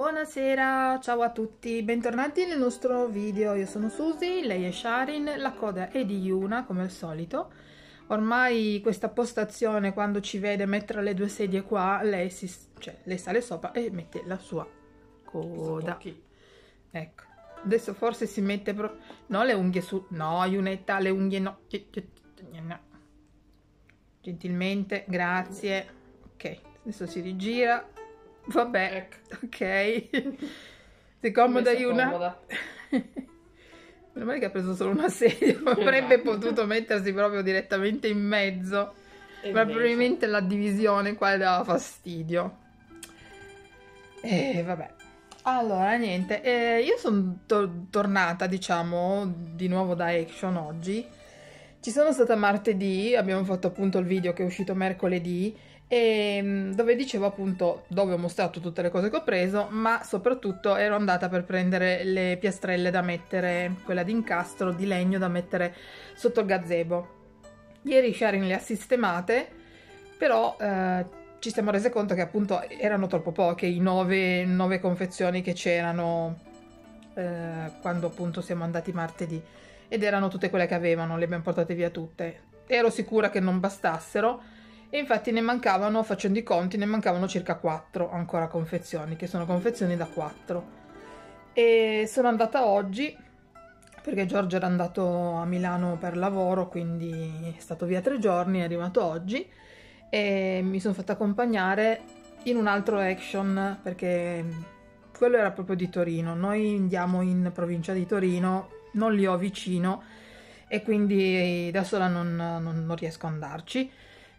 Buonasera, ciao a tutti, bentornati nel nostro video. Io sono Susi, lei è Sharin, la coda è di Yuna come al solito. Ormai questa postazione, quando ci vede mettere le due sedie qua, lei sale sopra e mette la sua coda. Ecco, adesso forse si mette no, le unghie su, no Yunetta, le unghie no, gentilmente, grazie. Ok, adesso si rigira. Vabbè, ecco. Ok. Sei comoda, Yuna? Meno male che ha preso solo una sedia, ma avrebbe potuto mettersi proprio direttamente in mezzo. Ma probabilmente la divisione qua le dava fastidio. E vabbè. Allora, niente, io sono tornata, diciamo, di nuovo da Action oggi. Ci sono stata martedì, abbiamo fatto appunto il video che è uscito mercoledì, e dove dicevo appunto, dove ho mostrato tutte le cose che ho preso, ma soprattutto ero andata per prendere le piastrelle da mettere, quella di incastro di legno da mettere sotto il gazebo. Ieri Sharin le ha sistemate, però ci siamo rese conto che appunto erano troppo poche i 9 confezioni che c'erano quando appunto siamo andati martedì, ed erano tutte quelle che avevano, le abbiamo portate via tutte. Ero sicura che non bastassero e infatti ne mancavano, facendo i conti, ne mancavano circa 4 ancora confezioni, che sono confezioni da 4. E sono andata oggi perché Giorgio era andato a Milano per lavoro, quindi è stato via 3 giorni, è arrivato oggi, e mi sono fatta accompagnare in un altro Action perché quello era proprio di Torino. Noi andiamo in provincia di Torino, non li ho vicino e quindi da sola non riesco ad andarci.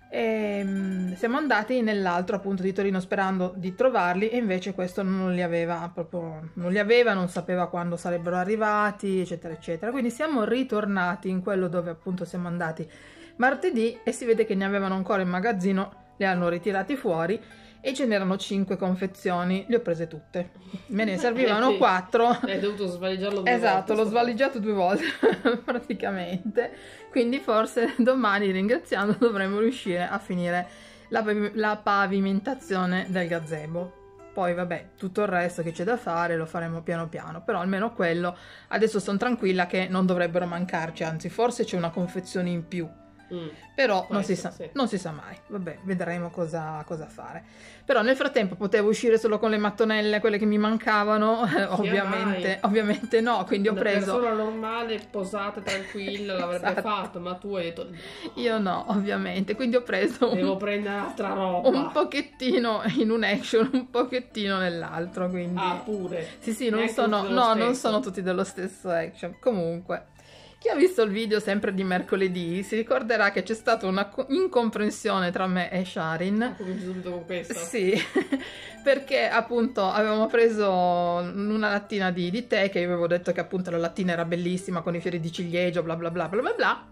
E siamo andati nell'altro appunto di Torino sperando di trovarli, e invece questo non li aveva, proprio non li aveva, non sapeva quando sarebbero arrivati, eccetera eccetera. Quindi siamo ritornati in quello dove appunto siamo andati martedì e si vede che ne avevano ancora in magazzino, li hanno ritirati fuori e ce n'erano 5 confezioni, le ho prese tutte, me ne servivano 4. Hai dovuto svaligiarlo 2 volte. Esatto, l'ho svaligiato 2 volte praticamente, quindi forse domani, ringraziando, dovremo riuscire a finire la pavimentazione del gazebo. Poi vabbè, tutto il resto che c'è da fare lo faremo piano piano, però almeno quello adesso sono tranquilla che non dovrebbero mancarci, anzi forse c'è una confezione in più. Però non si sa mai. Vabbè, vedremo cosa fare. Però nel frattempo potevo uscire solo con le mattonelle, quelle che mi mancavano. Ovviamente no, quindi ho preso. Una persona normale, posata, tranquilla l'avrebbe Esatto. fatto, ma tu hai detto io no, ovviamente, quindi ho preso devo prendere altra roba, un pochettino in un Action, un pochettino nell'altro, quindi pure sì, non sono tutti dello stesso Action. Comunque, chi ha visto il video sempre di mercoledì si ricorderà che c'è stata una incomprensione tra me e Sharin. Comincio subito con questo. Sì, perché appunto avevamo preso una lattina di tè, che io avevo detto che appunto la lattina era bellissima con i fiori di ciliegio, bla bla bla bla bla bla.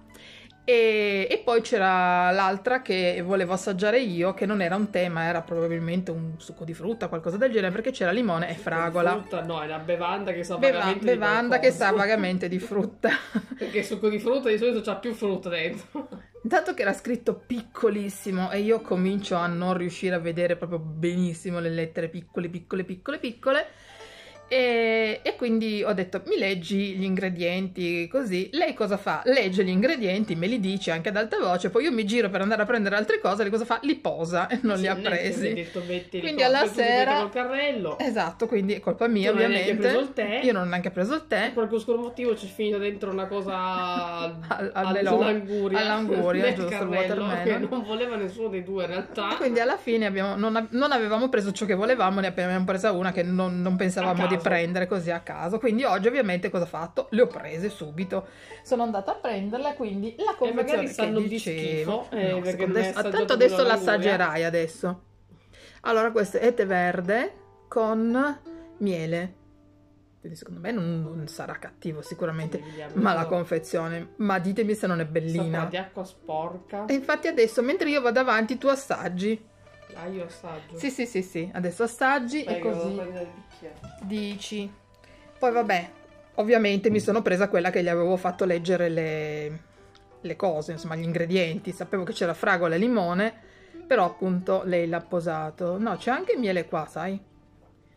E poi c'era l'altra che volevo assaggiare io, che non era un tè ma era probabilmente un succo di frutta, qualcosa del genere, perché c'era limone e fragola. Frutta, no, è una bevanda che sa vagamente di frutta. Perché il succo di frutta di solito c'ha più frutta dentro. Dato che era scritto piccolissimo e io comincio a non riuscire a vedere proprio benissimo le lettere piccole, e quindi ho detto: mi leggi gli ingredienti, così. Lei cosa fa? Legge gli ingredienti, me li dice anche ad alta voce, poi io mi giro per andare a prendere altre cose, lei cosa fa? Li posa e non li ha presi. Detto, quindi alla sera col carrello. Esatto, quindi è colpa mia, ovviamente. Io non ho neanche preso il tè. Per qualche oscuro motivo c'è finito dentro una cosa all'anguria, giusto, il watermelon, che non voleva nessuno dei due in realtà. E quindi alla fine non avevamo preso ciò che volevamo, ne abbiamo presa una che non pensavamo di prendere così a caso. Quindi oggi ovviamente cosa ho fatto? Le ho prese subito, sono andata a prenderle, quindi la confezione che dicevo tanto adesso l'assaggerai adesso. Allora, questo è tè verde con miele, quindi secondo me non sarà cattivo sicuramente, ma la confezione, ma ditemi se non è bellina. Di acqua sporca. E infatti adesso, mentre io vado avanti, tu assaggi. Io assaggio. Sì, adesso assaggi e così dici. Poi vabbè, ovviamente mi sono presa quella che gli avevo fatto leggere le cose, insomma gli ingredienti. Sapevo che c'era fragola e limone, però appunto lei l'ha posato. No, c'è anche miele qua, sai?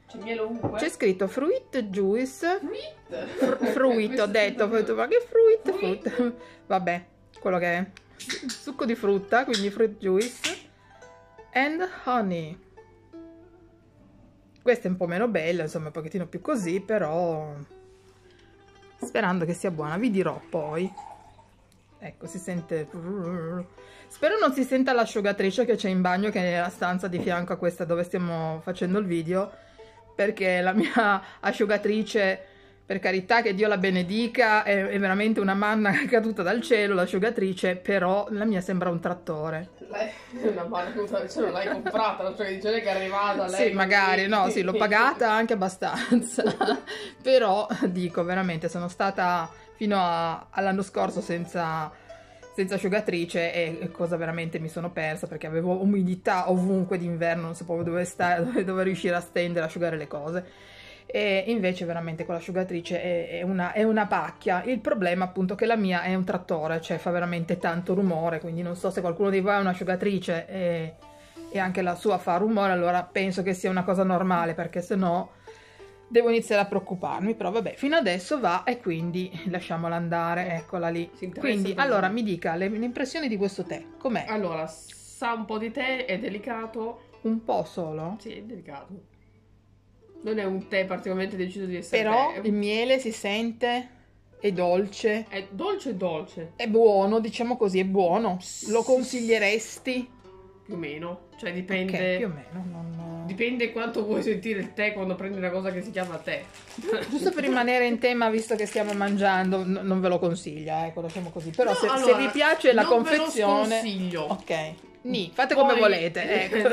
C'è miele ovunque. C'è scritto fruit juice. Fruit. Fruit, ho detto, ma che fruit? Vabbè, quello che è. Succo di frutta, quindi fruit juice. And honey. Questa è un po' meno bella, insomma, un pochettino più così, però sperando che sia buona. Vi dirò poi. Ecco, si sente... Spero non si senta l'asciugatrice che c'è in bagno, che è nella stanza di fianco a questa dove stiamo facendo il video, perché la mia asciugatrice, per carità che Dio la benedica, è veramente una manna caduta dal cielo, l'asciugatrice, però la mia sembra un trattore. Lei è una manna caduta dal cielo, l'hai comprata, l'asciugatrice che è arrivata lei. Sì, magari, no, sì, l'ho pagata anche abbastanza, però dico, veramente, sono stata fino all'anno scorso senza asciugatrice e cosa veramente mi sono persa, perché avevo umidità ovunque d'inverno, non sapevo dove stare, dove riuscire a stendere, a asciugare le cose. E invece veramente con l'asciugatrice è una pacchia. Il problema appunto che la mia è un trattore, cioè fa veramente tanto rumore, quindi non so se qualcuno di voi ha un'asciugatrice e anche la sua fa rumore, allora penso che sia una cosa normale, perché se no devo iniziare a preoccuparmi. Però vabbè, fino adesso va e quindi lasciamola andare, eccola lì. Quindi allora mi dica le impressioni di questo tè, com'è? Allora, sa un po' di tè, è delicato. Un po' solo? Sì, è delicato. Non è un tè particolarmente deciso di essere però tè. Il miele si sente, è dolce. È dolce dolce. È buono, diciamo così, è buono. Lo consiglieresti? Più o meno. Cioè dipende... Ok, più o meno. Non... Dipende quanto vuoi sentire il tè quando prendi una cosa che si chiama tè. Giusto per rimanere in tema, visto che stiamo mangiando, non ve lo consiglia, ecco, lasciamo così. Però No, se allora, vi piace la confezione... ve lo sconsiglio. Ok. Fate come volete. Ecco.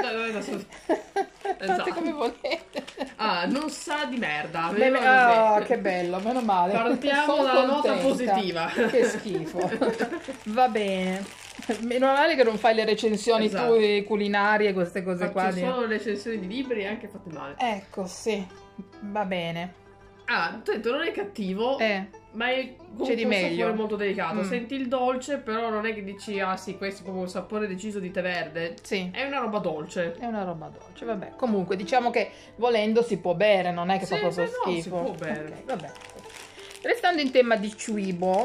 Fate come volete. Ah, non sa di merda. Oh, che bello, meno male. Partiamo Sono dalla nota contenta. positiva. Che schifo. Va bene. Meno male che non fai le recensioni Esatto. tue culinarie, queste cose qua. Ci sono recensioni di libri anche fatte male. Ecco, sì. Va bene. Ah, tu hai detto non è cattivo, ma è c'è di un meglio. sapore molto delicato. Senti il dolce, però non è che dici, ah sì, questo è proprio un sapore deciso di tè verde. Sì. È una roba dolce. È una roba dolce, vabbè. Comunque, diciamo che volendo si può bere, non è che fa proprio schifo. No, si può bere. Okay, vabbè. Restando in tema di cibo,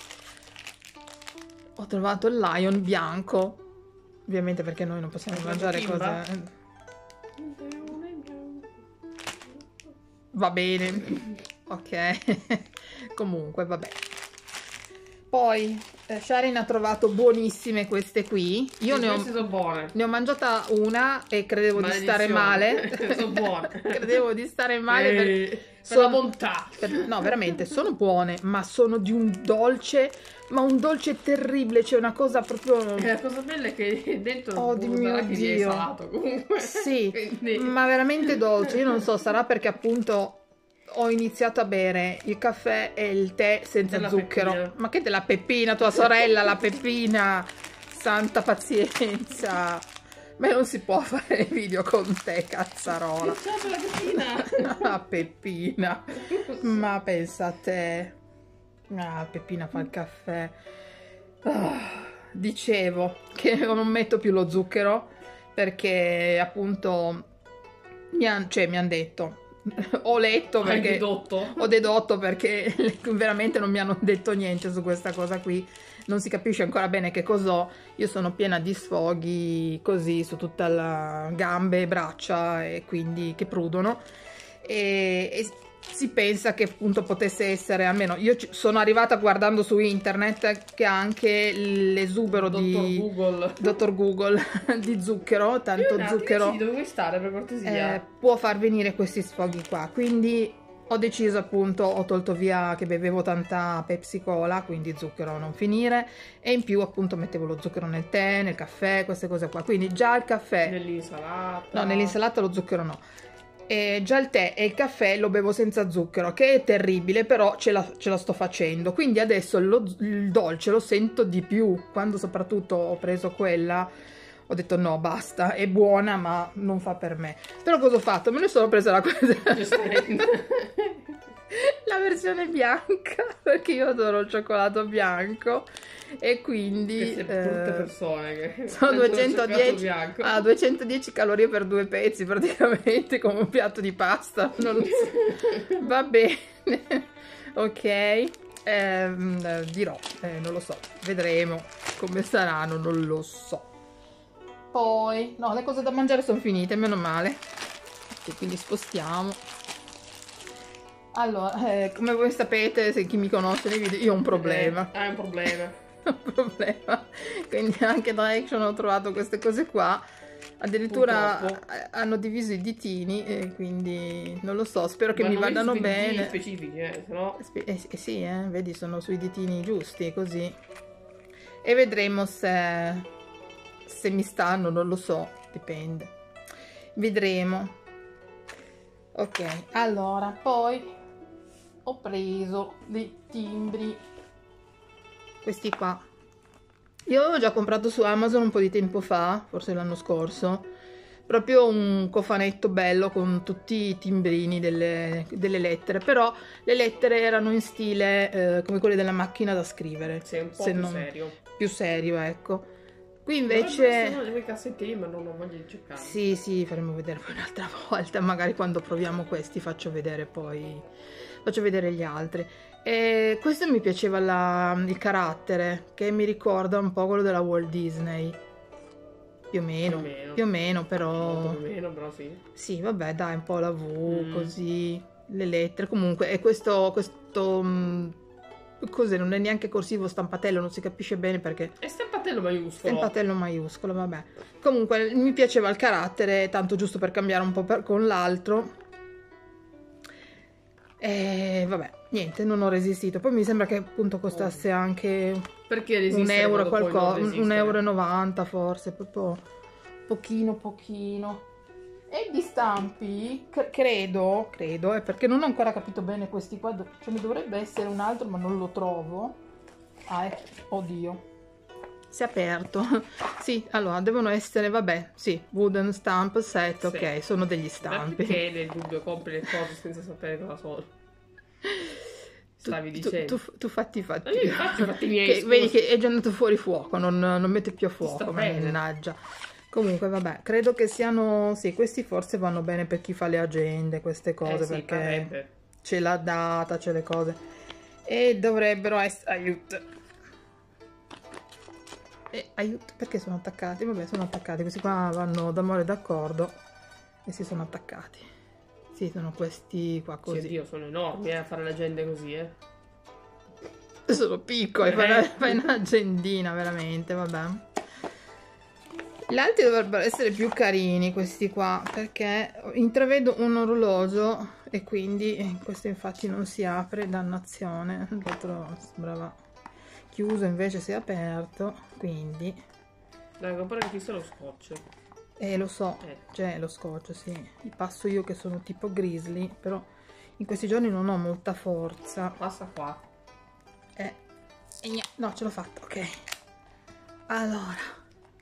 ho trovato il Lion bianco. Ovviamente perché noi non possiamo mangiare cose... Va bene, ok. Comunque, vabbè. Poi Sharin ha trovato buonissime queste qui. Io ne ho mangiata una e credevo di stare male. Sono buone. Credevo di stare male per la bontà. No, veramente, sono buone, ma sono di un dolce, ma un dolce terribile. C'è una cosa proprio... La cosa bella è che dentro oh, di mio Dio. Salato, comunque. Sì, quindi... ma veramente dolce. Io non so, sarà perché appunto ho iniziato a bere il caffè e il tè senza della zucchero. Peppina. Ma che della Peppina, tua sorella, la Peppina. Santa pazienza. Ma non si può fare video con te, cazzarola. Ciao la Peppina. Ah, Peppina. Ma pensa a te. Ah, Peppina fa il caffè. Dicevo che non metto più lo zucchero perché appunto mi hanno detto, ho letto perché ho dedotto perché veramente non mi hanno detto niente su questa cosa qui, non si capisce ancora bene che cos'ho. Io sono piena di sfoghi così su tutta la gambe e braccia, e quindi che prudono, e si pensa che appunto potesse essere, almeno io sono arrivata guardando su internet, che ha anche l'esubero di Dottor Google di zucchero, tanto zucchero dove vuoi stare, per cortesia? Può far venire questi sfoghi qua, quindi ho deciso appunto, ho tolto via che bevevo tanta Pepsi Cola, quindi zucchero non finire, e in più appunto mettevo lo zucchero nel tè, nel caffè, queste cose qua, quindi già il caffè, nell'insalata, no, nell'insalata lo zucchero no. E già il tè e il caffè lo bevo senza zucchero, che è terribile, però ce la sto facendo. Quindi adesso il dolce lo sento di più. Quando soprattutto ho preso quella, ho detto no, basta, è buona ma non fa per me. Però cosa ho fatto? Me ne sono presa la versione bianca, perché io adoro il cioccolato bianco. E quindi queste brutte persone che sono 210 calorie per 2 pezzi praticamente, come un piatto di pasta. Non lo so. Va bene. Ok, dirò, non lo so, vedremo come saranno, non lo so. Poi, no, le cose da mangiare sono finite, meno male. Ok, quindi spostiamo. Allora, come voi sapete, se chi mi conosce nei video, io ho un problema. Hai un problema. Un problema. Quindi anche da Action ho trovato queste cose qua. Addirittura hanno diviso i ditini, quindi non lo so, spero che mi vadano bene. Specifici, sennò... sì, vedi, sono sui ditini giusti, così. E vedremo se mi stanno, non lo so, dipende. Vedremo. Ok, allora, poi ho preso dei timbri, questi qua. Io avevo già comprato su Amazon un po' di tempo fa, forse l'anno scorso, proprio un cofanetto bello con tutti i timbrini delle lettere, però le lettere erano in stile come quelle della macchina da scrivere. Sì, un po' più serio. Più serio, ecco. Qui invece... Sono dei cassettini, ma non ho voglia di cercare. Sì, faremo vedere poi un'altra volta, magari quando proviamo questi faccio vedere gli altri. E questo mi piaceva il carattere, che mi ricorda un po' quello della Walt Disney. Più o meno, però... Molto più o meno, però sì. Sì, vabbè, dai, un po' la V, così, le lettere. Comunque, e questo cos'è? Non è neanche corsivo, stampatello, non si capisce bene perché... È stampatello maiuscolo. Stampatello maiuscolo, vabbè. Comunque, mi piaceva il carattere, tanto giusto per cambiare un po' con l'altro. E vabbè, niente, non ho resistito. Poi mi sembra che appunto costasse anche un euro qualcosa, 1,90 € forse, proprio pochino. E gli stampi, credo, è perché non ho ancora capito bene questi qua, ce ne dovrebbe essere un altro ma non lo trovo. Oddio, si è aperto. Sì, allora, devono essere, vabbè, sì, wooden stamp set, sì. Ok, sono degli stampi. Perché nel dubbio compri le cose senza sapere cosa sono? Stavi dicendo. Tu fatti miei, vedi che è già andato fuori fuoco, non mette più a fuoco, mannaggia. Comunque vabbè, credo che siano, sì, questi forse vanno bene per chi fa le agende, queste cose, sì, perché c'è la data, c'è le cose. E dovrebbero essere, aiuto, perché sono attaccati? Vabbè, sono attaccati, questi qua vanno d'amore d'accordo e si sono attaccati. Sì, sono questi qua così. Sì, Dio, sono enormi a fare l'agenda così, Sono piccoli, fai un'agendina, veramente, vabbè. Gli altri dovrebbero essere più carini, questi qua, perché intravedo un orologio e quindi questo infatti non si apre, dannazione. L'altro sembrava chiuso, invece si è aperto, quindi... Dai, guarda che chissà lo scotch. Lo so, c'è lo scotch, sì. Li passo io che sono tipo grizzly, però in questi giorni non ho molta forza. Passa qua. No, ce l'ho fatta, ok. Allora...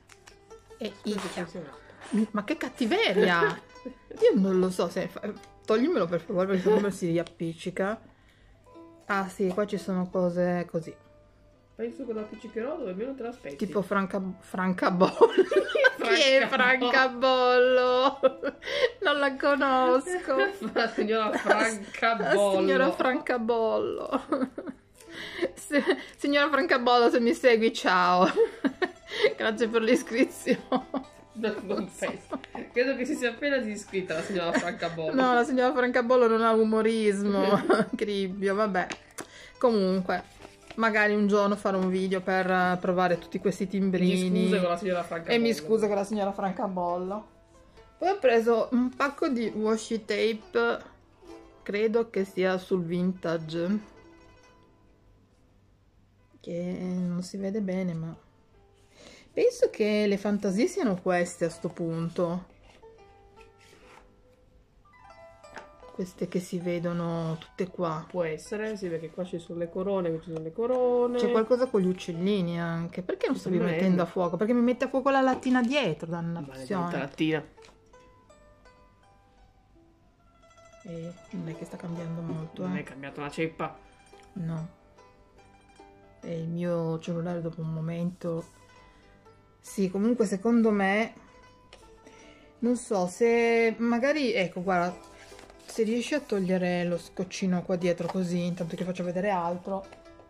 Ma che cattiveria! Io non lo so se... Toglimelo per favore, perché come si riappiccica. Ah sì, qua ci sono cose così. Penso che lo appiccicherò dove meno te l'aspetti. Tipo francabollo. Chi è Francabollo? Non la conosco. La signora Francabollo. La signora Francabollo. Signora Francabollo, se mi segui, ciao. Grazie per l'iscrizione. Non penso. Credo che si sia appena iscritta la signora Francabollo. No, la signora Francabollo non ha umorismo. Cribbio, vabbè. Comunque, magari un giorno farò un video per provare tutti questi timbrini. Mi scuso con la signora Francabollo. E mi scuso con la signora Francabollo. Poi ho preso un pacco di washi tape. Credo che sia sul Vintage. Che non si vede bene, ma... penso che le fantasie siano queste a sto punto. Queste che si vedono tutte qua. Può essere, sì, perché qua ci sono le corone, qui ci sono le corone. C'è qualcosa con gli uccellini anche. Perché non stavi mettendo a fuoco? Perché mi mette a fuoco la lattina dietro, dannazione. La lattina. Non è che sta cambiando molto, Non è cambiata una ceppa. No. e il mio cellulare dopo un momento. Sì, comunque secondo me, non so se magari, ecco, guarda, se riesci a togliere lo scoccino qua dietro così, intanto che faccio vedere altro.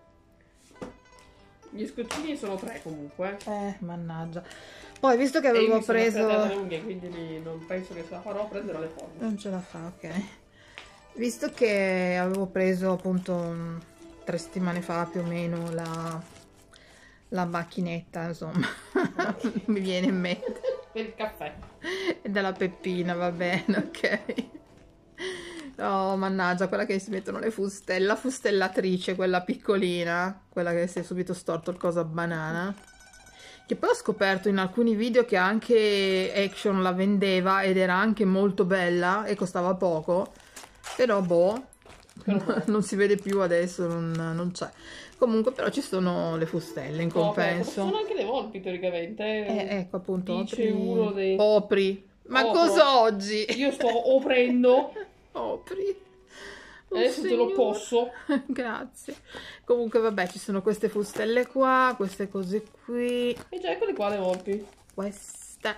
Gli scoccini sono 3 comunque. Mannaggia. Poi visto che avevo preso le unghie, quindi non penso che ce la farò, prenderò le forme. Non ce la fa, ok. Visto che avevo preso appunto 3 settimane fa più o meno la macchinetta, insomma, mi viene in mente. Per il caffè. E della Peppina, va bene, ok. Oh, mannaggia, quella che si mettono le fustelle, la fustellatrice, quella piccolina, quella che si è subito storto il coso a banana. Che poi ho scoperto in alcuni video che anche Action la vendeva ed era anche molto bella e costava poco. Però boh, non si vede più adesso, non c'è. Comunque però ci sono le fustelle in compenso. Ci sono anche le volpi teoricamente. Ecco appunto, dice uno dei... Opri. Ma cosa oggi? Io sto oprendo. Opri. Adesso te lo posso. Grazie. Comunque vabbè, ci sono queste fustelle qua, queste cose qui. E già eccole qua le volpi. Queste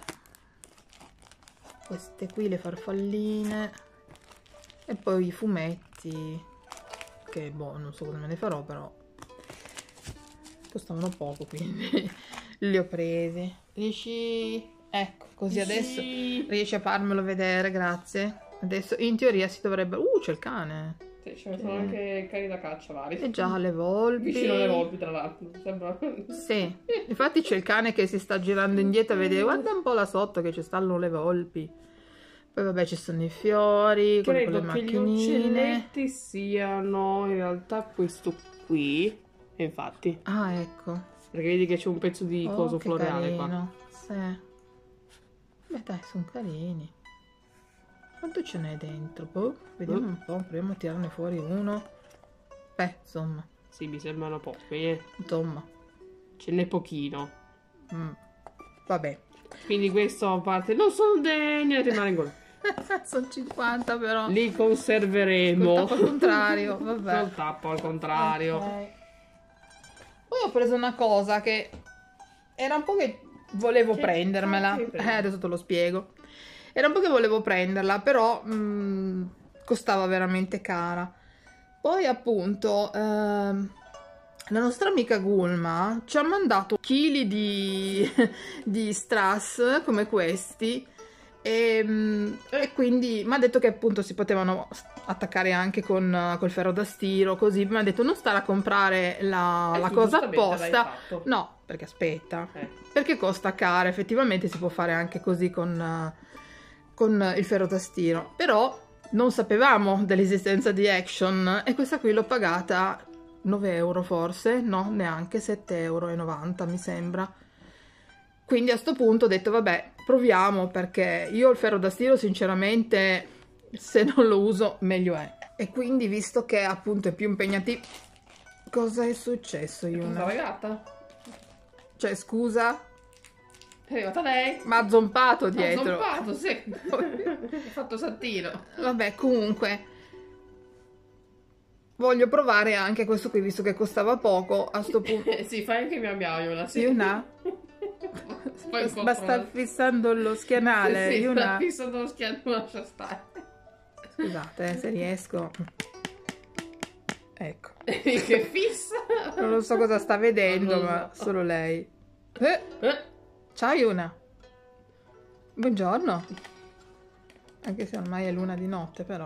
qui, le farfalline. E poi i fumetti. Che boh, non so cosa me ne farò, però costavano poco, quindi li ho presi. Riesci... Ecco, così adesso riesci a farmelo vedere, grazie. Adesso in teoria si dovrebbe... c'è il cane. Sì, ce ne sono anche cani da caccia vari. E già le volpi. Vicino alle volpi, tra l'altro. Sembra... Sì, infatti c'è il cane che si sta girando indietro a vedere, guarda un po' là sotto che ci stanno le volpi. Poi vabbè ci sono i fiori, con le macchinine. Credo che gli uccelletti siano in realtà questo qui. E infatti. Ah, ecco. Perché vedi che c'è un pezzo di coso floreale carino. Qua. Sì. Beh dai, sono carini. Quanto ce n'è dentro? Boh, vediamo un po', proviamo a tirarne fuori uno. Beh, insomma. Sì, mi sembrano pochi, Insomma. Ce n'è pochino. Vabbè. Quindi questo a parte non sono degne, rimangono. Sono 50 però. Li conserveremo. Col tappo al contrario, vabbè. Col tappo al contrario. Okay. Poi ho preso una cosa che era un po' che volevo prendermela. Adesso te lo spiego. Era un po' che volevo prenderla, però costava veramente cara. Poi appunto la nostra amica Gulma ci ha mandato chili di strass come questi e quindi mi ha detto che appunto si potevano attaccare anche col ferro da stiro, così mi ha detto non stare a comprare la cosa apposta. No, perché aspetta, perché costa cara, effettivamente si può fare anche così con il ferro da stiro, però non sapevamo dell'esistenza di Action e questa qui l'ho pagata 9 euro forse, no, neanche 7,90 euro mi sembra. Quindi a sto punto ho detto vabbè, proviamo, perché io il ferro da stiro sinceramente se non lo uso meglio è. E quindi visto che appunto è più impegnativo... Cosa è successo, Yuna? È gatta? Cioè scusa? È arrivata lei. Ma ha zompato dietro. Ha zompato, sì. Ha fatto santino. Vabbè, comunque voglio provare anche questo qui, visto che costava poco. A sto punto sì, fai anche mia miaiola, sì. Yuna? Ma sta fissando lo schienale. Sì, Yuna? sta fissando lo schienale, lascia stare. Scusate, se riesco. Ecco. Che fissa. Non lo so cosa sta vedendo, ma solo lei. Ciao Yuna. Buongiorno. Anche se ormai è l'una di notte, però.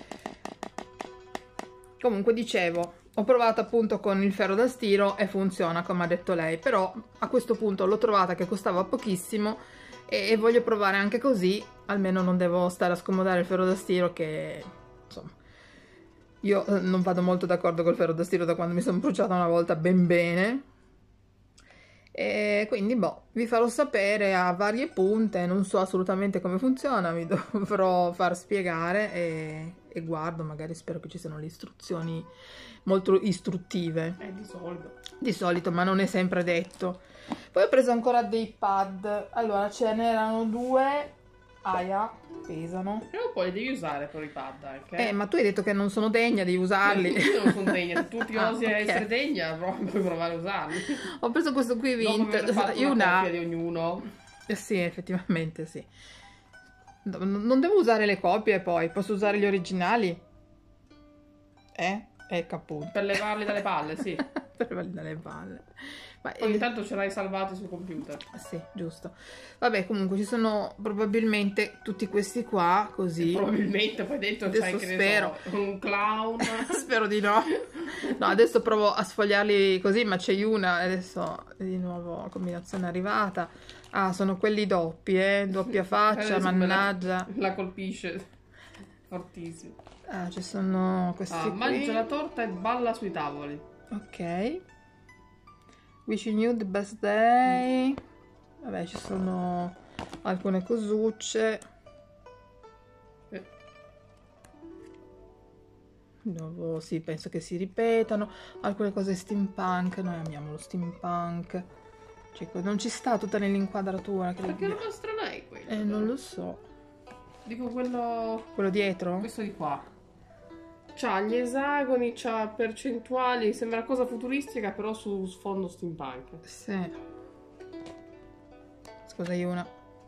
Comunque dicevo, ho provato appunto con il ferro da stiro e funziona come ha detto lei, però a questo punto l'ho trovata che costava pochissimo e voglio provare anche così, almeno non devo stare a scomodare il ferro da stiro che, insomma, io non vado molto d'accordo col ferro da stiro da quando mi sono bruciata una volta ben bene. E quindi boh, vi farò sapere a varie punte, non so assolutamente come funziona, mi dovrò far spiegare e guardo, magari spero che ci siano le istruzioni molto istruttive. Di solito. Di solito, ma non è sempre detto. Poi ho preso ancora dei pad, allora ce n'erano due Aia, pesano. Però poi li devi usare per i pad anche. Ma tu hai detto che non sono degna di usarli. Io non sono degna, se tu ti osi okay. essere degna, puoi provare a usarli. Ho preso questo qui vintage. Io una copia di ognuno. Sì, effettivamente sì. Non devo usare le copie poi, posso usare gli originali? Ecco appunto. Per levarli dalle palle, sì. Per levarli dalle palle. Poi intanto ce l'hai salvati sul computer. Sì, giusto. Vabbè, comunque ci sono probabilmente tutti questi qua, così. Probabilmente, poi dentro c'hai, che spero. Ne so, un clown. Spero di no. No, adesso provo a sfogliarli così, ma c'è una, adesso di nuovo combinazione arrivata. Ah, sono quelli doppi, doppia faccia, mannaggia. La colpisce fortissimo. Ah, ci sono questi qui. Mangia la torta e balla sui tavoli. Ok. Wishing you the best day. Vabbè, ci sono alcune cosucce. Nuovo, sì, penso che si ripetano. Alcune cose steampunk. Noi amiamo lo steampunk. Cioè, non ci sta tutta nell'inquadratura. Ma che roba strana è quello? Non lo so. Dico quello... Quello dietro? Questo di qua. C'ha gli esagoni, c'ha percentuali, sembra una cosa futuristica però su sfondo steampunk. Sì. Scusa, Yuna.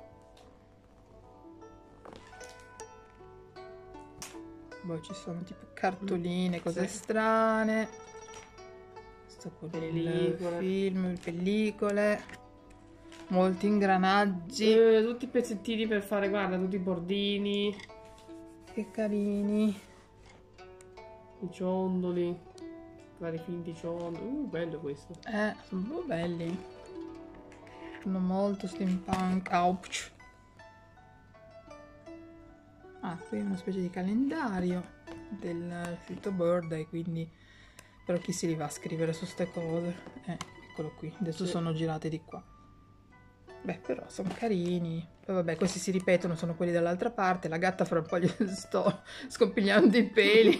Poi ci sono tipo cartoline, cose strane. Sto con il film, pellicole. Molti ingranaggi. Tutti i pezzettini per fare, guarda, tutti i bordini. Che carini. I ciondoli, vari finti ciondoli. Bello questo. Sono proprio belli. Sono molto steampunk. Ouch. Ah, qui è una specie di calendario del Fito Birthday, quindi però chi si li va a scrivere su ste cose? Eccolo qui. Adesso sono girate di qua. Beh, però sono carini. Poi vabbè, questi si ripetono, sono quelli dall'altra parte. La gatta fra un po' gli sto scompigliando i peli.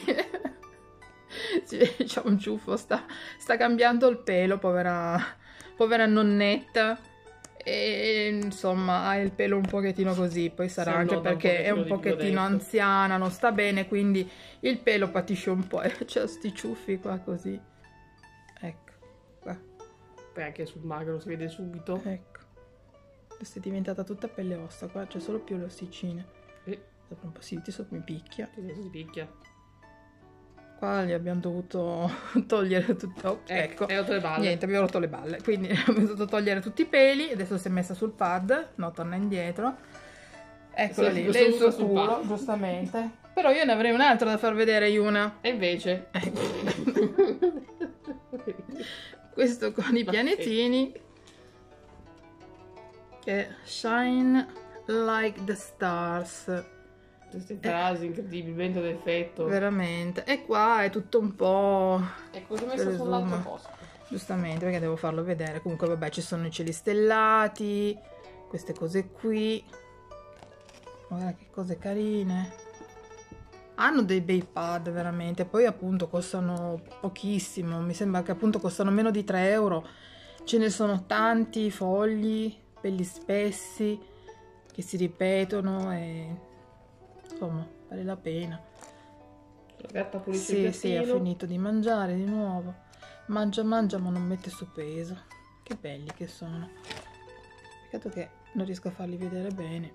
C'ha un ciuffo, sta cambiando il pelo, povera nonnetta, e insomma ha il pelo un pochettino così, poi sarà anche perché è un pochettino anziana, non sta bene, quindi il pelo patisce un po', e c'ha sti ciuffi qua così, ecco qua. Poi anche sul magro si vede subito. Ecco, questa è diventata tutta pelle e ossa, qua c'è solo più le ossicine. Dopo un po' si mi picchia. Si picchia. Qua gli abbiamo dovuto togliere tutto. Ecco, hai rotto le balle. Niente, abbiamo rotto le balle. Quindi abbiamo dovuto togliere tutti i peli. Adesso si è messa sul pad. No, torna indietro. Eccola lì, lei il suo culo, giustamente. Però io ne avrei un altro da far vedere, Yuna. E invece? Questo con i pianetini. Che shine like the stars. Queste frasi incredibilmente d'effetto. Veramente. E qua è tutto un po'... Ecco, ho messo sull'altro posto. Giustamente, perché devo farlo vedere. Comunque vabbè, ci sono i cieli stellati, queste cose qui. Guarda che cose carine. Hanno dei bei pad veramente. Poi appunto costano pochissimo. Mi sembra che appunto costano meno di 3 euro. Ce ne sono tanti fogli, belli spessi, che si ripetono e... insomma, vale la pena. La gatta pulisce il piattino. Sì, ha finito di mangiare di nuovo. Mangia, ma non mette su peso. Che belli che sono. Peccato che non riesco a farli vedere bene.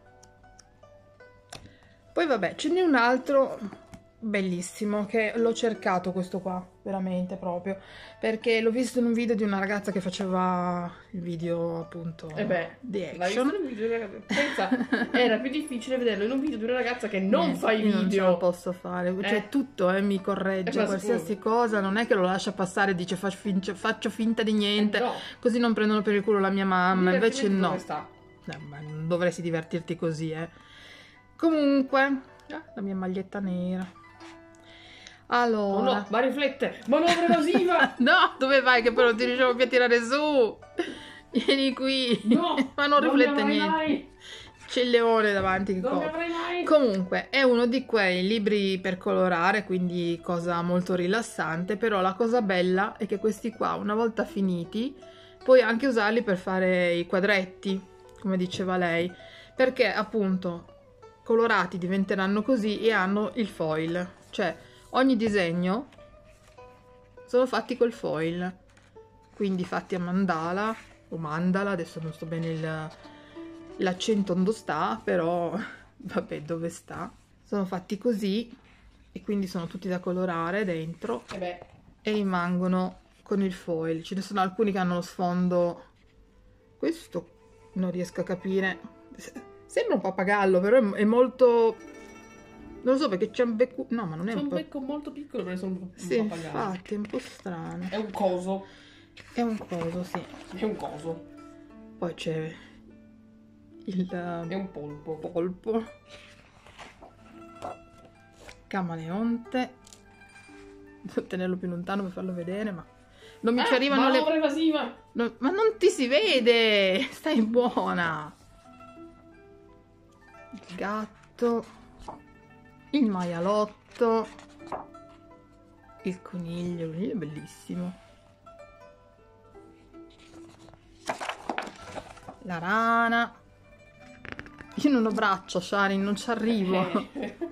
Poi vabbè, ce n'è un altro bellissimo che l'ho cercato, questo qua, veramente proprio, perché l'ho visto in un video di una ragazza che faceva il video appunto di action. Pensa, era più difficile vederlo in un video di una ragazza che non fa i video. Non ce lo posso fare, cioè tutto mi corregge, qualsiasi cosa, non è che lo lascia passare e dice faccio finta di niente, così non prendono per il culo la mia mamma, invece no. Ma non dovresti divertirti così, Comunque, la mia maglietta nera. Allora... Oh no, ma riflette! Manovra evasiva! No, dove vai che però non ti riusciamo più a tirare su? Vieni qui! No! Ma non riflette niente! Mai. C'è il leone davanti che non mi avrai mai. Comunque, è uno di quei libri per colorare, quindi cosa molto rilassante, però la cosa bella è che questi qua, una volta finiti, puoi anche usarli per fare i quadretti, come diceva lei. perché appunto colorati diventeranno così e hanno il foil, cioè ogni disegno sono fatti col foil, quindi fatti a mandala o mandala, adesso non so bene l'accento dove sta, però vabbè, dove sta, sono fatti così e quindi sono tutti da colorare dentro e rimangono con il foil. Ce ne sono alcuni che hanno lo sfondo, questo non riesco a capire, sembra un pappagallo, però è molto, non lo so perché c'è un becco, no, ma non è un becco molto piccolo, perché sono un sì, pappagallo. infatti è un po' strano, è un coso, sì, è un coso, poi c'è è un polpo, camaleonte, devo tenerlo più lontano per farlo vedere, ma non mi ci arrivano le... evasiva! No, ma non ti si vede! Stai buona! Il gatto, il maialotto, il coniglio è bellissimo, la rana. Io non ho braccia, Sharin, non ci arrivo.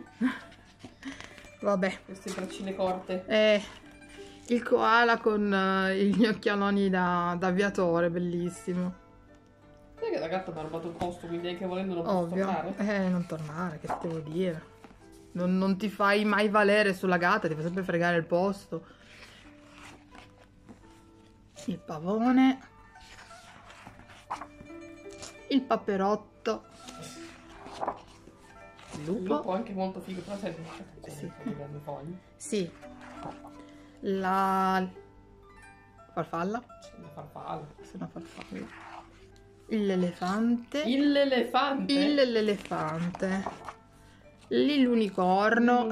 Vabbè. Queste braccine corte. Il koala con gli occhialoni da aviatore, bellissimo. Sai che la gatta mi ha rubato il posto, quindi anche volendo non posso tornare? Non tornare, che ti devo dire? Non ti fai mai valere sulla gatta, ti fa sempre fregare il posto. Il pavone. Il paperotto. Il lupo è anche molto figo, però sai sì. Sì. La farfalla? La farfalla. Sì, una farfalla. L'elefante. L'elefante. L'unicorno.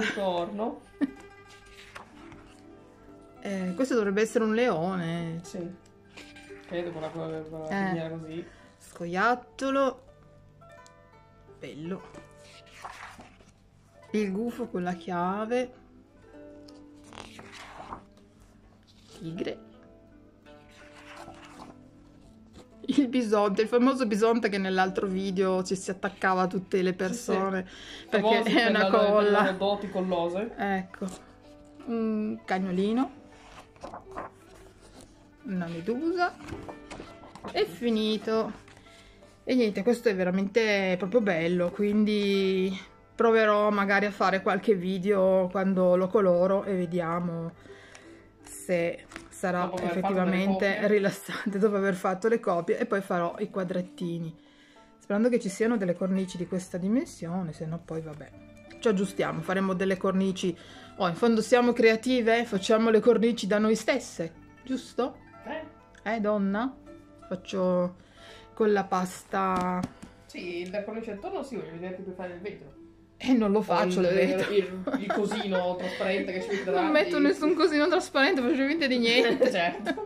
Questo dovrebbe essere un leone. Sì. Credo con la criniera così. Scoiattolo. Bello. Il gufo con la chiave. Tigre. Il bisonte, il famoso bisonte che nell'altro video ci si attaccava a tutte le persone, sì. Perché è una colla. Doti collose. Ecco. Un cagnolino. Una medusa. È finito. E niente, questo è veramente proprio bello, quindi proverò magari a fare qualche video quando lo coloro e vediamo se sarà effettivamente rilassante dopo aver fatto le copie, e poi farò i quadrettini, sperando che ci siano delle cornici di questa dimensione, se no poi vabbè, ci aggiustiamo, faremo delle cornici. Oh, in fondo siamo creative, facciamo le cornici da noi stesse, giusto? Donna? Faccio con la pasta. Sì, la cornice attorno sì, voglio vedere che fare il vetro. E non lo faccio il vetro. Il cosino trasparente che ci mette davanti. Non metto nessun cosino trasparente, faccio finta di niente. Certo.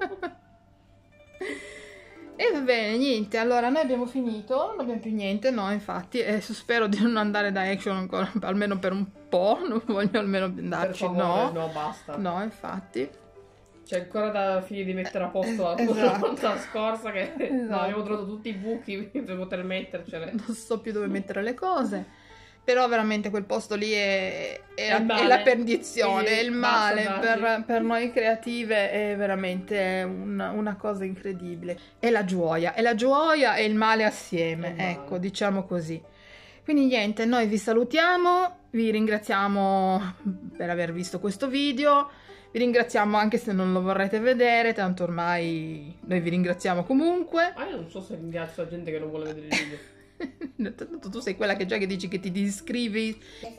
E va bene, niente, allora noi abbiamo finito, non abbiamo più niente, no, infatti, spero di non andare da Action ancora, almeno per un po', non voglio almeno andarci, per favore, no, basta. No, infatti. C'è ancora da finire di mettere a posto la volta scorsa che abbiamo trovato tutti i buchi per poter mettercele. Non so più dove mettere le cose. Però veramente quel posto lì è la perdizione, è il male per noi creative, è veramente una cosa incredibile. È la gioia e il male assieme, ecco, diciamo così. Quindi niente, noi vi salutiamo, vi ringraziamo per aver visto questo video, vi ringraziamo anche se non lo vorrete vedere, tanto ormai noi vi ringraziamo comunque. Io non so se ringrazio la gente che non vuole vedere il video. Tu sei quella che già che dici che ti disiscrivi.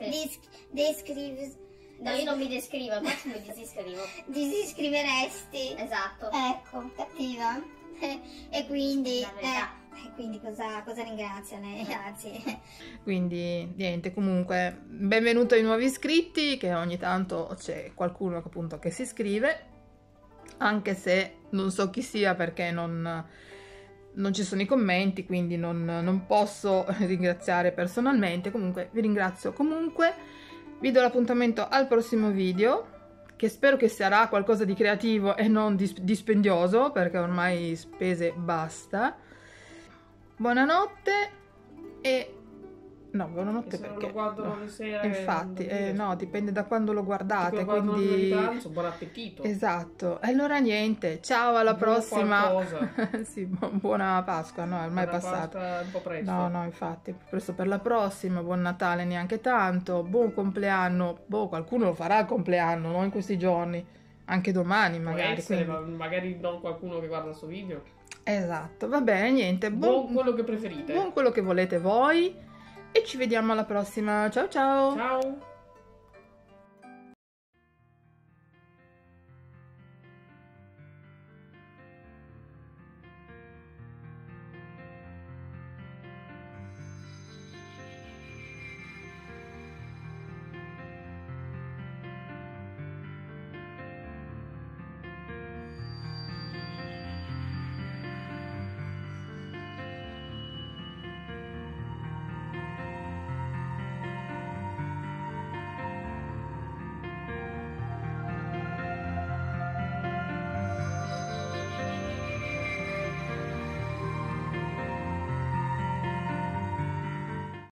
No, io non mi descrivo, al massimo mi disiscrivo. Disiscriveresti? Esatto. Ecco, cattiva. E quindi cosa ringrazia lei? Grazie. Quindi niente, comunque benvenuto ai nuovi iscritti, che ogni tanto c'è qualcuno appunto che si iscrive, anche se non so chi sia perché non ci sono i commenti, quindi non posso ringraziare personalmente. Comunque vi ringrazio comunque, vi do l'appuntamento al prossimo video, che spero che sarà qualcosa di creativo e non dispendioso, perché ormai spese basta. Buonanotte e No, buonanotte se perché... non lo guardano le sere... Infatti, no, dipende da quando lo guardate, Guardano quindi... di pranzo, buon appetito. Esatto. Allora niente, ciao, alla Buon prossima. qualcosa. Sì, buona Pasqua, no, è ormai Buona passato. Pasqua, un po' presto. No, infatti, presto per la prossima, buon Natale neanche tanto, buon compleanno, qualcuno lo farà il compleanno, no, in questi giorni, anche domani Può magari. essere, Quindi... ma magari non qualcuno che guarda questo video. Esatto, va bene, niente, Buon quello che preferite. Buon quello che volete voi e ci vediamo alla prossima, ciao ciao! Ciao!